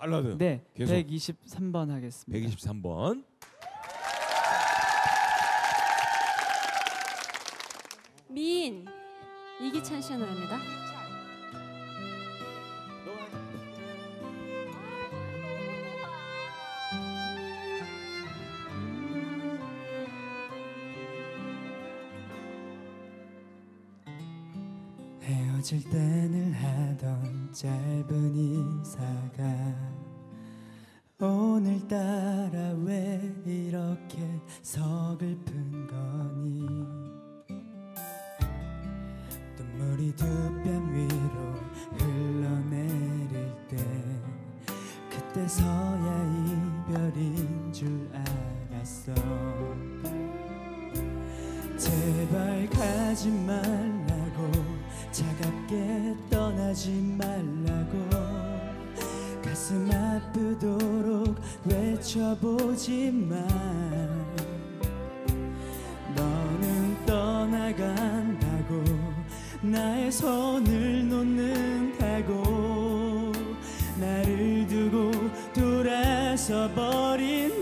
발라드. 네, 계속. 123번 하겠습니다. 123번. 미인 이기찬 씨의 노래입니다. 헤어질 때 늘 하던 짧은 인사가 오늘따라 왜 이렇게 서글픈 거니. 눈물이 두 뺨 위로 흘러내릴 때 그때서야 이별인 줄 알았어. 제발 가지 말라고, 차갑게 떠나지 말라고 가슴 아프도록 외쳐보지만 너는 떠나간다고 나의 손을 놓는다고 나를 두고 돌아서 버린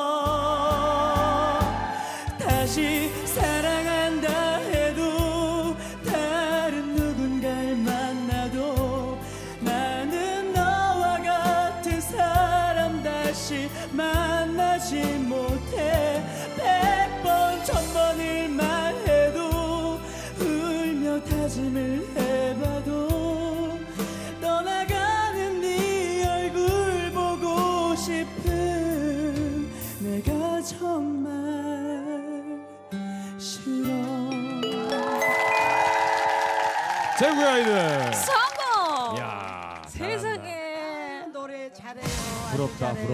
너. 다시 사랑한다 해도 다른 누군가를 만나도 나는 너와 같은 사람 다시 만나지 못해. 100번 1000번을 말해도 울며 다짐을 해봐도 떠나가는 네 얼굴 보고 싶은 내가 정말 싫어. 제국의 아이들. 성공! 야, 세상에. 노래 잘해요. 부럽다.